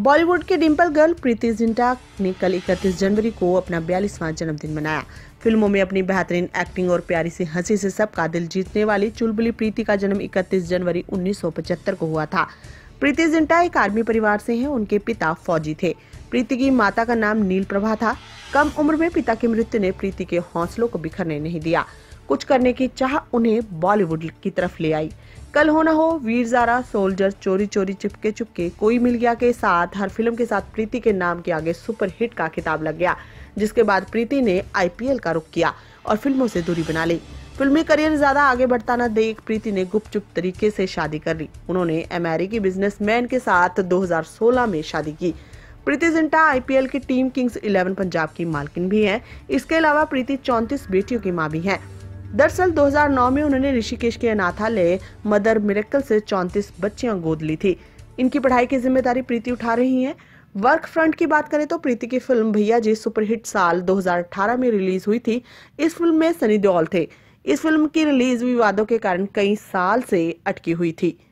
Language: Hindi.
बॉलीवुड की डिंपल गर्ल प्रीति जिंटा ने कल 31 जनवरी को अपना 42वां जन्मदिन मनाया। फिल्मों में अपनी बेहतरीन एक्टिंग और प्यारी सी हंसी से सबका दिल जीतने वाली चुलबुली प्रीति का जन्म 31 जनवरी 1975 को हुआ था। प्रीति जिंटा एक आर्मी परिवार से हैं। उनके पिता फौजी थे। प्रीति की माता का नाम नील प्रभा था। कम उम्र में पिता की मृत्यु ने प्रीति के हौसलों को बिखरने नहीं दिया। कुछ करने की चाह उन्हें बॉलीवुड की तरफ ले आई। कल हो न हो, वीर ज़ारा, सोल्जर, चोरी चोरी, चुपके चुपके, कोई मिल गया के साथ हर फिल्म के साथ प्रीति के नाम के आगे सुपर हिट का खिताब लग गया, जिसके बाद प्रीति ने आईपीएल का रुख किया और फिल्मों से दूरी बना ली। फिल्मी करियर ज्यादा आगे बढ़ता न देख प्रीति ने गुपचुप तरीके से शादी कर ली। उन्होंने अमेरिकी बिजनेसमैन के साथ 2016 में शादी की। प्रीति जिंटा आईपीएल की टीम किंग्स 11 पंजाब की मालकिन भी हैं। इसके अलावा प्रीति 34 बेटियों की मां भी हैं। दरअसल 2009 में उन्होंने ऋषिकेश के अनाथालय मदर मिरेकल से 34 बच्चियां गोद ली थी। इनकी पढ़ाई की जिम्मेदारी प्रीति उठा रही हैं। वर्क फ्रंट की बात करें तो प्रीति की फिल्म भैया जी सुपरहिट साल 2018 में रिलीज हुई थी। इस फिल्म में सनी देओल थे। इस फिल्म की रिलीज विवादों के कारण कई साल से अटकी हुई थी।